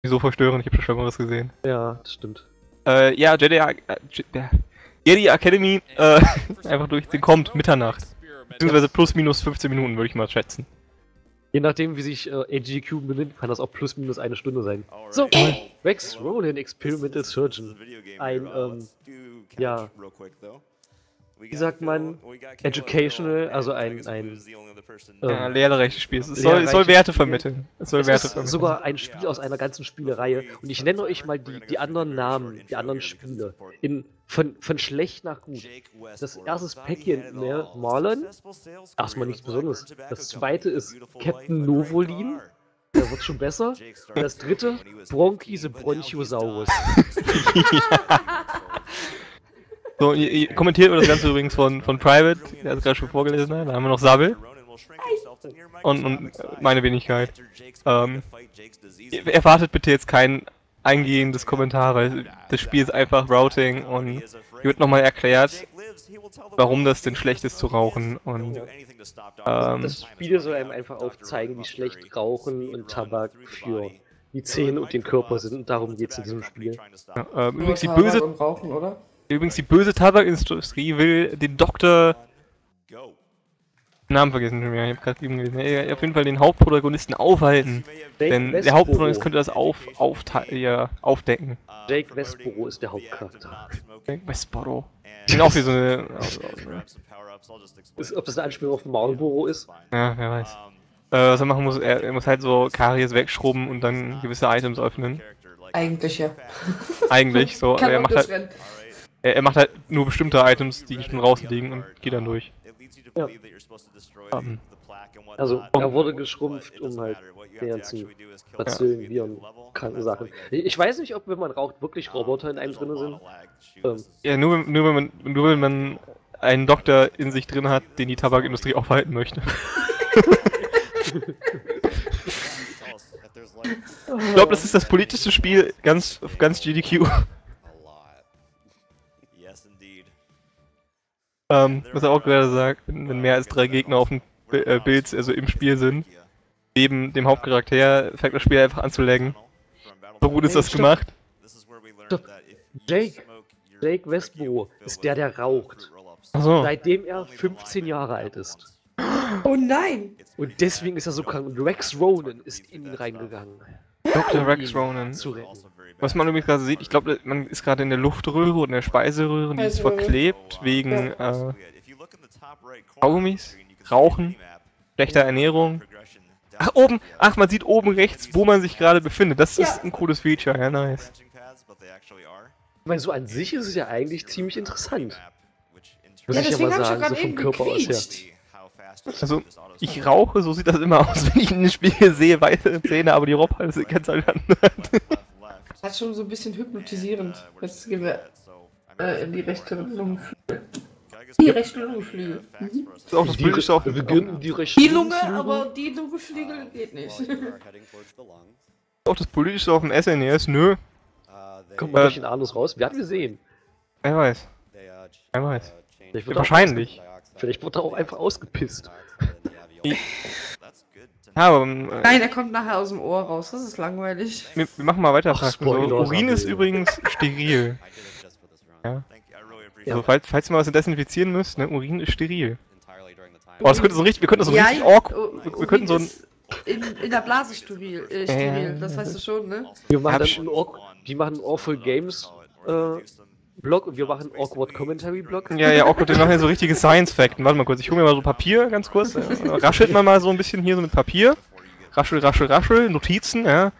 So verstörend, ich habe schon Schlimmeres gesehen. Ja, das stimmt. Ja, Jedi Academy, einfach durchziehen, kommt Mitternacht. Beziehungsweise plus minus 15 Minuten, würde ich mal schätzen. Je nachdem, wie sich AGQ benimmt, kann das auch plus minus eine Stunde sein. So, Rex Ronan, Experimental Surgeon. Ein, ja, wie sagt man, educational, also ja, lehrreiches Spiel. Es soll Werte vermitteln. Es soll Werte ist vermitteln. sogar ein Spiel aus einer ganzen Spielereihe. Und ich nenne euch mal die anderen Namen, die anderen Spiele. Von schlecht nach gut. Das erste ist Päckchen, ne? Marlon. Erstmal nichts Besonderes. Das zweite ist Captain Novolin. Der wird schon besser. Und das dritte, Bronchi the Bronchiosaurus. So, ihr kommentiert das Ganze übrigens von Private, der hat gerade schon vorgelesen, da haben wir noch Sabel. Und meine Wenigkeit. Erwartet bitte jetzt kein eingehendes Kommentar, weil das Spiel ist einfach Routing und hier wird nochmal erklärt, warum das denn schlecht ist zu rauchen. Und das Spiel soll einem einfach aufzeigen, wie schlecht Rauchen und Tabak für die Zähne und den Körper sind. Und darum geht es in diesem Spiel. Ja, übrigens Rauchen, oder? Übrigens, die böse Tabakindustrie will den Doktor... Namen vergessen schon wieder, ich hab gerade eben gelesen. Ja, auf jeden Fall den Hauptprotagonisten aufhalten. Denn der Hauptprotagonist könnte das aufdecken. Jake Westboro ist der Hauptcharakter. Jake Westboro. Sind auch wie so eine... Ob das eine Anspielung auf Marlboro ist? Ja, wer weiß. Was er machen muss, er muss halt so Karies wegschrubben und dann gewisse Items öffnen. Eigentlich, ja. Eigentlich, so. Kann Er auch durchrennen. macht halt nur bestimmte Items, die schon draußen liegen und geht dann durch. Ja. Also, er wurde geschrumpft, um halt die ganzen Bazillen, Viren, kranken Sachen. Ich weiß nicht, ob, wenn man raucht, wirklich Roboter in einem drin sind. Ja, nur wenn man einen Doktor in sich drin hat, den die Tabakindustrie aufhalten möchte. Ich glaube, das ist das politischste Spiel ganz GDQ. Was er auch gerade sagt, wenn mehr als 3 Gegner auf dem Bild, also im Spiel sind, neben dem Hauptcharakter, fängt das Spiel einfach an zu laggen. So gut ist das gemacht. Stopp. Jake Westboro ist der raucht. Achso. Seitdem er 15 Jahre alt ist. Oh nein! Und deswegen ist er so krank. Und Rex Ronan ist in ihn reingegangen. Dr. Rex Ronan. Zu retten. Was man übrigens gerade sieht, ich glaube, man ist gerade in der Luftröhre und der Speiseröhre und die ist verklebt wegen Kaugummis, Rauchen, schlechter Ernährung. Ach, oben! Ach, man sieht oben rechts, wo man sich gerade befindet. Das ist ein cooles Feature, ja, nice. Ich meine, so an sich ist es ja eigentlich ziemlich interessant. Muss Ja, ich ja deswegen mal hab ich sagen, schon so gerade vom Körper aus her. gequietscht. Also, ich rauche, so sieht das immer aus, wenn ich in den Spiegel sehe, weitere Zähne, aber die Robhalle sind ganz anders. Hat schon so ein bisschen hypnotisierend. Jetzt gehen wir in die rechte Lungenflügel. Die rechte Lungenflügel. Mhm. Das ist auch das Politische auf Wir beginnen die rechte Die Lunge, Lungenflügel. aber die Lungenflügel geht nicht. auch das Politische auf dem SNES, nö. Kommt mal durch den Anus raus. Wir hatten gesehen. Wer weiß. Wer weiß. Vielleicht wird Wahrscheinlich. Vielleicht wird er auch einfach ausgepisst. Ja, aber Nein, er kommt nachher aus dem Ohr raus. Das ist langweilig. wir machen mal weiter. Ach, Fakten. Spoiler, So, Urin ist Samuel. übrigens steril. Ja. Also, falls ihr mal was desinfizieren müsst, ne, Urin ist steril. Oh, das könnte so richtig, wir könnten so richtig wir könnten so ein... In der Blase steril, das weißt du schon, ne? Wir machen einen Awful Games Blog und wir machen einen Awkward Commentary Blog. Ja, auch gut, wir machen ja so richtige Science-Fakten. Warte mal kurz, ich hole mir mal so Papier, ganz kurz. Raschelt man mal so ein bisschen hier so mit Papier. Raschel, Notizen, ja.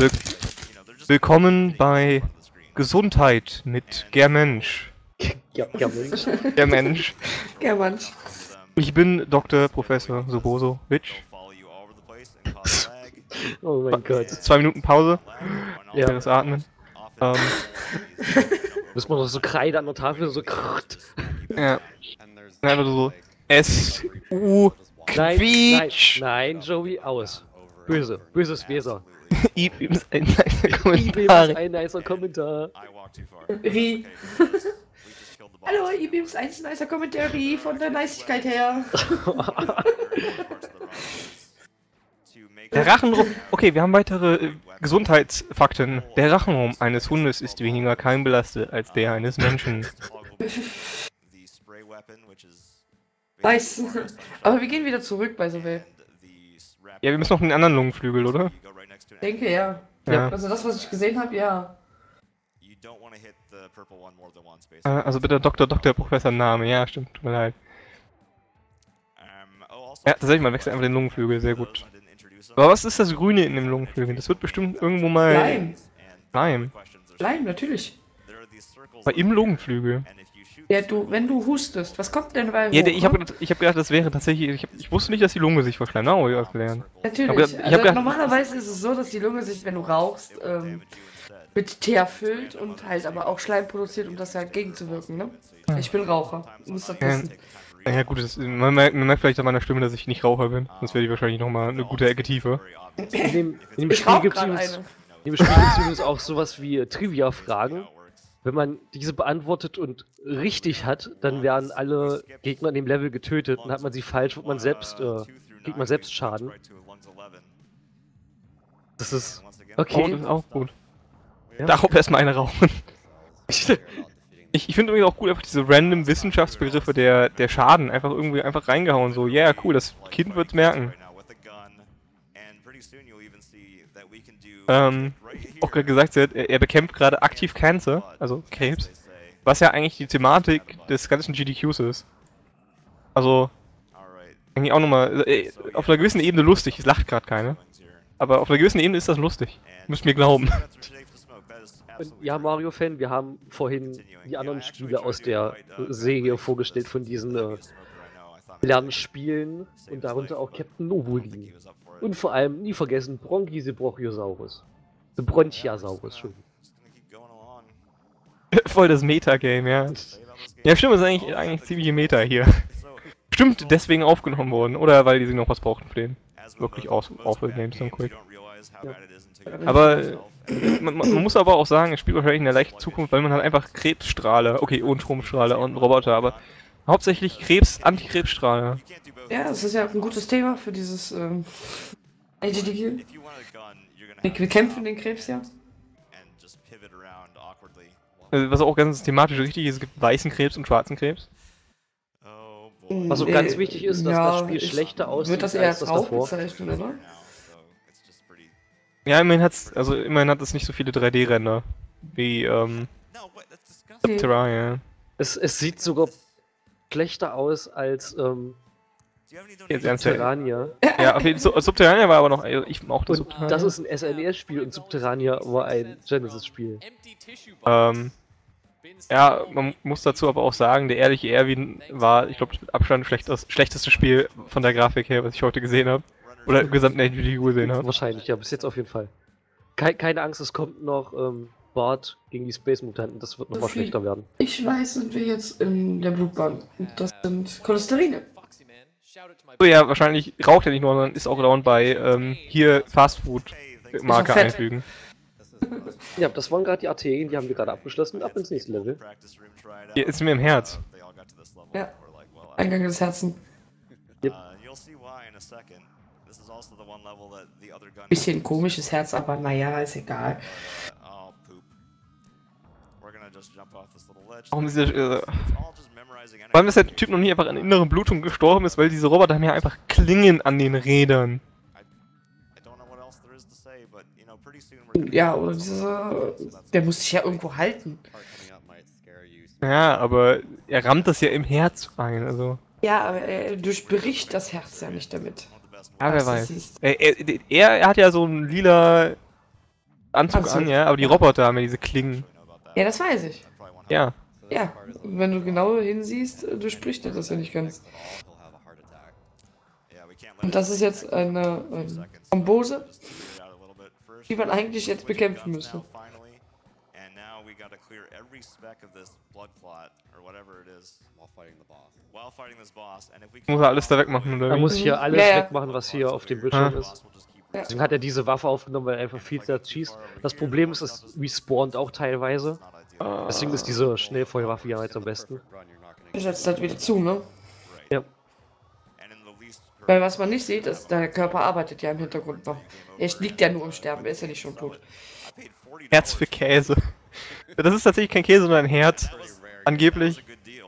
Willkommen bei Gesundheit mit Germensch. Mensch. Germensch. Ja, manch. Ich bin Dr. Professor Sobosowitsch. Oh mein Gott. 2 Minuten Pause. Ja. Schweres Atmen. Müssen wir noch so Kreide an der Tafel so krrrt. Ja. Einfach so S-U Quietsch. Nein, Joey, aus. Böses Weser. Übrigens ein Kommentar. Ein nicer Kommentar. Wie? Hallo, Ibims, ein nicer Commentary von der Niceigkeit her. Der Rachenraum. Okay, wir haben weitere Gesundheitsfakten. Der Rachenraum eines Hundes ist weniger keimbelastet als der eines Menschen. Nice. Aber wir gehen wieder zurück bei Sobel. Ja, wir müssen noch den anderen Lungenflügel, oder? Ich denke, ja. Ja. Also das, was ich gesehen habe, ja. Also bitte Dr. Professor Name. Ja, stimmt. Tut mir leid. Ja, tatsächlich, man wechselt einfach den Lungenflügel. Sehr gut. Aber was ist das Grüne in dem Lungenflügel? Das wird bestimmt irgendwo mal... Leim. Leim. Leim, natürlich. Aber im Lungenflügel. Ja, wenn du hustest, was kommt denn dabei Ja, hoch, ich hab gedacht, das wäre tatsächlich... Ich wusste nicht, dass die Lunge sich verschleimt. Na, ich hab's gelernt. Natürlich. Ich hab Also gedacht- normalerweise ist es so, dass die Lunge sich, wenn du rauchst, mit Teer füllt und halt aber auch Schleim produziert, um das halt gegenzuwirken, ne? Ich bin Raucher. Du musst das wissen. Ja gut, man merkt vielleicht an meiner Stimme, dass ich nicht Raucher bin. Sonst wäre ich wahrscheinlich nochmal eine gute Ecke tiefer. In dem Ich Spiel rauch gibt es grad übrigens, eine. in dem Spiel gibt's übrigens auch sowas wie Trivia-Fragen. Wenn man diese beantwortet und richtig hat, dann werden alle Gegner in dem Level getötet. Und hat man sie falsch, wird man selbst, kriegt man selbst Schaden. Das ist Oh, okay. das ist auch gut. Ja. Darauf erstmal eine rauchen. Ich finde übrigens auch gut, einfach diese random Wissenschaftsbegriffe der Schaden einfach irgendwie einfach reingehauen. So, ja, yeah, cool, das Kind wird's merken. Auch gerade gesagt wird, er bekämpft gerade aktiv Cancer, also Krebs, was ja eigentlich die Thematik des ganzen GDQs ist. Also, eigentlich auch nochmal, auf einer gewissen Ebene lustig, es lacht gerade keine. Aber auf einer gewissen Ebene ist das lustig. Müsst mir glauben. Und ja, Mario-Fan, wir haben vorhin die anderen Spiele aus der Serie vorgestellt von diesen Lernspielen und darunter auch Captain Novolin. Und vor allem, nie vergessen, Bronchiosaurus. The Bronchiasaurus, schon. Voll das Meta-Game, ja. Ja, stimmt, das ist eigentlich ziemliche Meta hier. Stimmt, deswegen aufgenommen worden, oder weil die sich noch was brauchten für den wirklich awful Games dann quick. Ja. Aber man muss aber auch sagen, es spielt wahrscheinlich in der leichten Zukunft, weil man halt einfach Krebsstrahler, okay, und Stromstrahler und Roboter, aber hauptsächlich Antikrebsstrahler. Ja, das ist ja ein gutes Thema für dieses IGDQ. Wir kämpfen den Krebs ja. Was auch ganz thematisch richtig ist, es gibt weißen Krebs und schwarzen Krebs. Was auch ganz wichtig ist, dass das Spiel schlechter aussieht Wird das eher als das als davor. bezeichnet, oder? Ja, immerhin hat es nicht so viele 3D-Ränder wie Subterranean. Es sieht sogar schlechter aus als Jetzt ernsthaft. Subterrania. Ja, auf jeden Fall. Subterranean war aber noch. Ich mochte Und Subterranean. das ist ein SNES-Spiel und Subterrania war ein Genesis-Spiel. Ja, man muss dazu aber auch sagen, der ehrliche Erwin war, ich glaube, mit Abstand schlechteste Spiel von der Grafik her, was ich heute gesehen habe. Oder im gesamten HDQ gesehen habe. Wahrscheinlich, ja, bis jetzt auf jeden Fall. Keine Angst, es kommt noch Bart gegen die Space-Mutanten, das wird nochmal schlechter werden. Ich weiß, sind wir jetzt in der Blutbahn. Und das sind Cholesterine. So, ja, wahrscheinlich raucht er nicht nur, sondern ist auch dauernd bei hier Fastfood-Marke fett. einfügen. Ja, das waren gerade die Arterien, die haben wir gerade abgeschlossen. Ab ins nächste Level. Hier ist mir im Herz. Ja. Eingang des Herzens. Yep. Bisschen komisches Herz, aber naja, ist egal. Warum ist der, Warum ist der Typ noch nie einfach an inneren Blutung gestorben ist, weil diese Roboter haben ja einfach Klingen an den Rädern. Ja, oder dieser. Der muss sich ja irgendwo halten. Ja, aber er rammt das ja im Herz rein, also. Ja, aber er durchbricht das Herz ja nicht damit. Ja, wer Was du weiß. siehst. Er hat ja so einen lila Anzug Anzug. an, ja, aber die Roboter haben ja diese Klingen. Ja, das weiß ich. Ja. Ja, wenn du genau hinsiehst, durchbricht er das ja nicht ganz. Und das ist jetzt eine Thrombose, die man eigentlich jetzt bekämpfen müsste. Muss er alles da wegmachen, oder Er wie? muss hier alles Ja, ja. wegmachen, was hier auf dem Bildschirm ist. Ja. Deswegen hat er diese Waffe aufgenommen, weil er einfach viel zu schießt. Das Problem ist, es respawnt auch teilweise. Deswegen ist diese Schnellfeuerwaffe ja jetzt am besten. Er setzt halt wieder zu, ne? Ja. Weil was man nicht sieht, ist, der Körper arbeitet ja im Hintergrund noch. Er liegt ja nur im Sterben, er ist ja nicht schon tot. Herz für Käse. Das ist tatsächlich kein Käse, sondern ein Herz. Angeblich.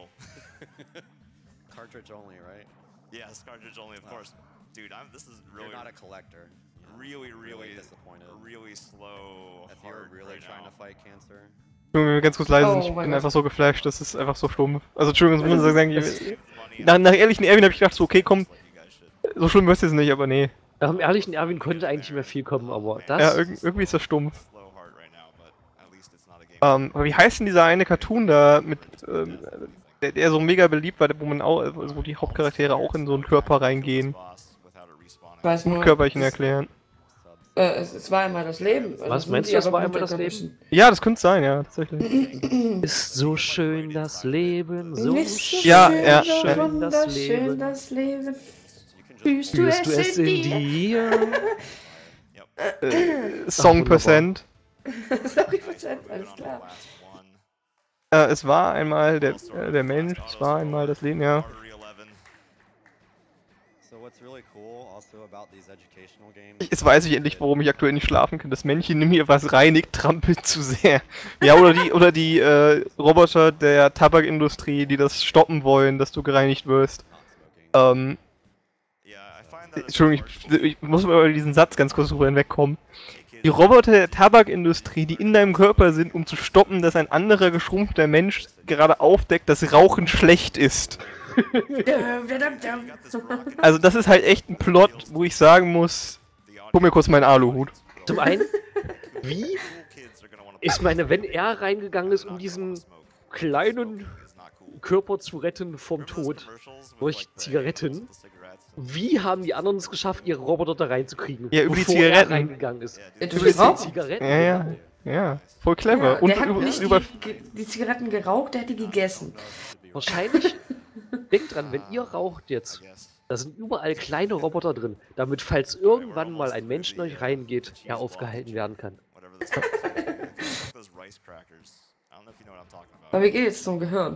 Cartridge only, right? Yes, cartridge only, of course. Dude, this is You're really, not a collector. really disappointed. really slow. If you're hard really right trying now. to fight cancer. Entschuldigung, wenn wir ganz kurz leise sind, Oh ich mein bin Gott. einfach so geflasht, das ist einfach so stumpf. Also Entschuldigung, das muss ich sagen, Funny, nach ehrlichen Erwin habe ich gedacht, so okay, komm, you guys should. so schlimm wirst du es nicht, aber nee. Nach dem ehrlichen Erwin konnte eigentlich nicht mehr viel kommen, aber das... Ja, irgendwie ist das stumpf. Slow hard right now, but at least it's not a game. Aber wie heißt denn dieser eine Cartoon da mit, der so mega beliebt war, wo man auch, also wo die Hauptcharaktere auch in so einen Körper reingehen, Ich weiß nur, Körperchen erklären. es war einmal das Leben. Was meinst du, es war einmal das Leben? Ja, das könnte sein, ja, tatsächlich. Ist so schön das Leben, so Nicht so schön, Ja, schön, ja, so ja. wunderschön das Leben. Fühlst du Spürst du es in dir? Song Percent. Sorry, Prozent, alles klar. Es war einmal der Mensch, es war einmal das Leben, ja. So what's really cool also about these educational games? Jetzt weiß ich endlich, warum ich aktuell nicht schlafen kann. Das Männchen in mir, was reinigt, trampelt zu sehr. Ja, oder die Roboter der Tabakindustrie, die das stoppen wollen, dass du gereinigt wirst. Entschuldigung, ich muss mal über diesen Satz ganz kurz drüber hinwegkommen. Die Roboter der Tabakindustrie, die in deinem Körper sind, um zu stoppen, dass ein anderer geschrumpfter Mensch gerade aufdeckt, dass Rauchen schlecht ist. Also das ist halt echt ein Plot, wo ich sagen muss, guck mir kurz meinen Aluhut. Zum einen, wie? Ich meine, wenn er reingegangen ist, um diesen kleinen Körper zu retten vom Tod durch Zigaretten, wie haben die anderen es geschafft, ihre Roboter da reinzukriegen? Ja, über die bevor Zigaretten. er reingegangen ist? Ja, Über durch die Rauchen. Zigaretten? Ja, voll clever. Ja, Und der hat nicht über die Zigaretten geraucht, der hat die gegessen. Wahrscheinlich, denkt dran, wenn ihr raucht jetzt, da sind überall kleine Roboter drin, damit, falls irgendwann mal ein Mensch in euch reingeht, er aufgehalten werden kann. Aber wie geht es zum Gehirn?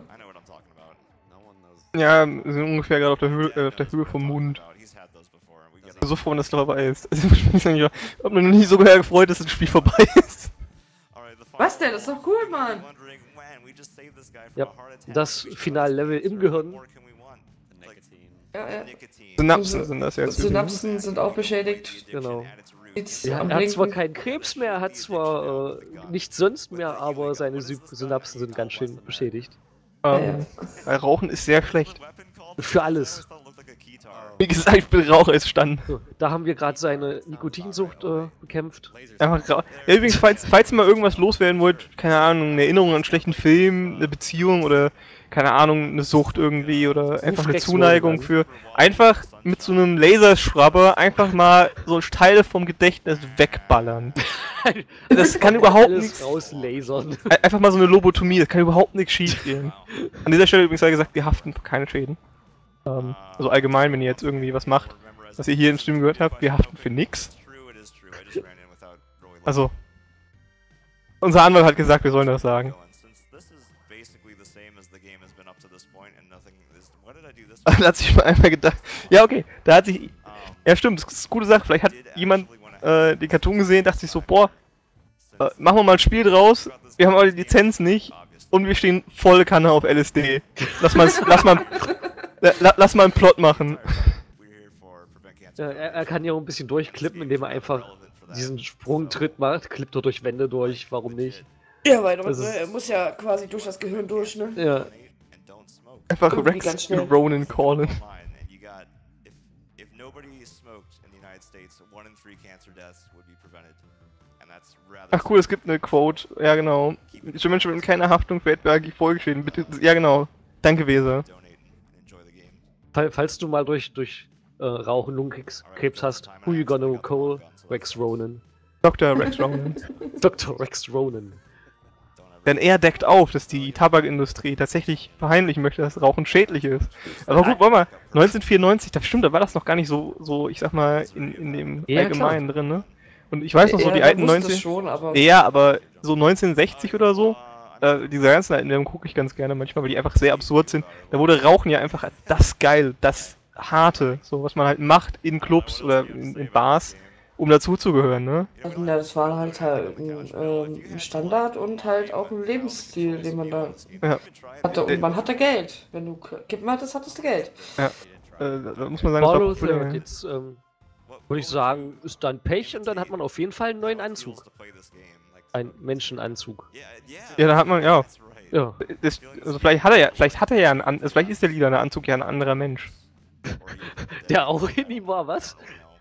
ja, sind ungefähr gerade auf der Höhe vom Mund. Ich bin so froh, wenn das dabei ist. Also, ich habe mich noch nie so gefreut, dass das Spiel vorbei ist. Was denn? Das ist doch cool, Mann. Ja, das Finallevel im Gehirn. Ja, ja. Synapsen sind das jetzt. Synapsen sind auch beschädigt. Genau. Jetzt Ja, am er hat zwar Blinken. keinen Krebs mehr, er hat zwar nichts sonst mehr, aber seine Synapsen sind ganz schön beschädigt. Weil Rauchen ist sehr schlecht. Für alles. Wie gesagt, ich bin Raucher, ist stand. So, da haben wir gerade seine Nikotinsucht bekämpft. Einfach ja, übrigens, falls ihr mal irgendwas loswerden wollt, keine Ahnung, eine Erinnerung an einen schlechten Film, eine Beziehung oder, keine Ahnung, eine Sucht irgendwie oder einfach eine Rex Zuneigung Rogan. für, einfach mit so einem Laserschrubber einfach mal so Teile vom Gedächtnis wegballern. Das kann überhaupt Alles nichts. rauslasern. Einfach mal so eine Lobotomie, das kann überhaupt nichts schief gehen. An dieser Stelle übrigens sei gesagt, wir haften für keine Schäden. Also allgemein, wenn ihr jetzt irgendwie was macht, was ihr hier im Stream gehört habt, wir haften für nix. Also, unser Anwalt hat gesagt, wir sollen das sagen. Da hat sich mal einmal gedacht, ja okay, da hat sich, ja stimmt, das ist eine gute Sache, vielleicht hat jemand den Cartoon gesehen, dachte sich so, boah, machen wir mal ein Spiel draus, wir haben aber die Lizenz nicht und wir stehen volle Kanne auf LSD. Lass mal einen Plot machen. Ja, er kann ja auch ein bisschen durchklippen, indem er einfach diesen Sprungtritt macht, klippt er durch Wände durch, warum nicht? Ja, weil Das ist- er muss ja quasi durch das Gehirn durch, ne? Ja. Einfach Irgendwie ganz Rex schnell. Ronan callen. Ach cool, es gibt eine Quote. Ja genau. Menschen mit keiner Haftung für etwaige Folgeschäden. Bitte. Ja genau. Danke, Weser. Falls du mal durch Rauchen Lungenkrebs hast, who you gonna call? Rex Ronan. Dr. Rex Ronan. Dr. Rex Ronan. Denn er deckt auf, dass die Tabakindustrie tatsächlich verheimlichen möchte, dass Rauchen schädlich ist. Aber gut, warte mal, 1994, das stimmt, da war das noch gar nicht so ich sag mal, in dem Ja, Allgemeinen drin, ne? Und ich weiß noch so, die man alten wusste 90... es schon, aber Ja, aber so 1960 oder so, diese ganzen alten Werbungen gucke ich ganz gerne manchmal, weil die einfach sehr absurd sind. Da wurde Rauchen ja einfach als das geil, das Harte, so was man halt macht in Clubs oder in Bars, um dazuzugehören, ne? Ja, das war halt ein Standard und halt auch ein Lebensstil, den man da Ja. hatte. Und man hatte Geld. Wenn du Kippen hattest, hattest du Geld. Ja. Da muss man sagen, das war Follow populär. Third, jetzt würde ich sagen, ist dann Pech und dann hat man auf jeden Fall einen neuen Anzug. Ein Menschenanzug. Ja, da hat man, ja. Ja. Also vielleicht ist der lilane Anzug ja ein anderer Mensch. Der auch in ihm war, was?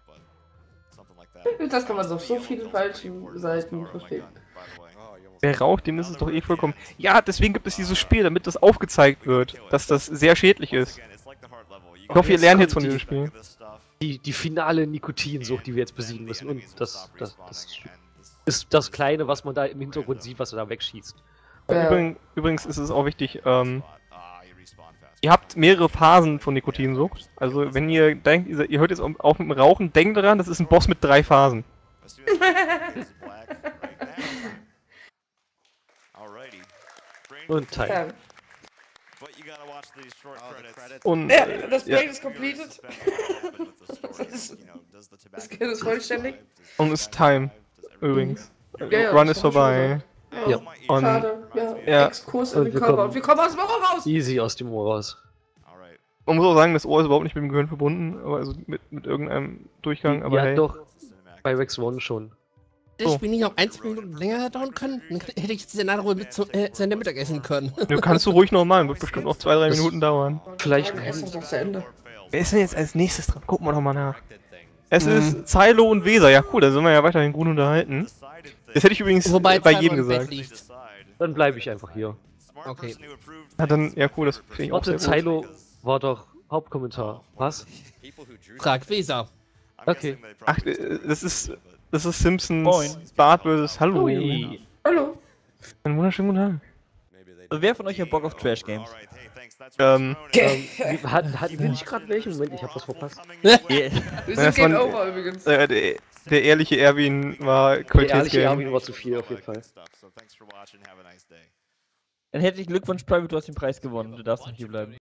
Das kann man auf so viele falsche Seiten verstehen. Wer raucht, dem ist es doch eh vollkommen. Ja, deswegen gibt es dieses Spiel, damit das aufgezeigt wird, dass das sehr schädlich ist. Ich hoffe, ihr lernt jetzt von diesem Spiel. Die finale Nikotinsucht, die wir jetzt besiegen müssen. Und das ist das Kleine, was man da im Hintergrund sieht, was er da wegschießt. Übrigens ist es auch wichtig, ihr habt mehrere Phasen von Nikotinsucht. Also wenn ihr denkt, ihr hört jetzt auf mit dem Rauchen, denkt daran, das ist ein Boss mit 3 Phasen. Und Teil. Ja. Und Ja, das ja. Break ist completed. Das Game ist vollständig. Und es ist Time, übrigens. Ja, Run das ist hab ich schon vorbei. Ja. Und Schade, ja. ja. Exkurs Und in den wir Körper. kommen- Und wir kommen aus dem Ohr raus! Easy aus dem Ohr raus. man muss auch sagen, das Ohr ist überhaupt nicht mit dem Gehirn verbunden, aber also mit irgendeinem Durchgang, aber Ja, hey. doch. Bei Rex One schon. Das Spiel nicht noch 1 Minuten länger dauern können, dann hätte ich jetzt in der Ruhe zu Ende Mittagessen können. Du kannst du ruhig noch machen, wird bestimmt noch 2-3 Minuten dauern. Vielleicht Ist das noch zu Ende? Wer ist denn jetzt als nächstes dran? Gucken wir doch mal nach. Es ist Zylo und Weser. Ja cool, da sind wir ja weiterhin gut unterhalten. Das hätte ich übrigens Wobei bei Cyber jedem im Bett gesagt. liegt. Dann bleibe ich einfach hier. Okay. Ja, dann, ja cool, das finde ich auch Warte, sehr gut. Zylo war doch Hauptkommentar. Was? Frag Weser. Okay. Ach, das ist Simpsons Moin. Bart vs. Hallo. Ui. Hallo? Einen wunderschönen guten Tag. Also wer von euch hat Bock auf Trash Games? Ähm, Hatten wir nicht gerade welchen? Moment, ich hab was verpasst. Yeah. Wir Das sind Game waren- Over übrigens. der ehrliche Erwin war Der ehrliche Qualitätsgame. Erwin war zu viel auf jeden Fall. Dann herzlichen Glückwunsch, Private, du hast den Preis gewonnen. Du darfst noch hier bleiben.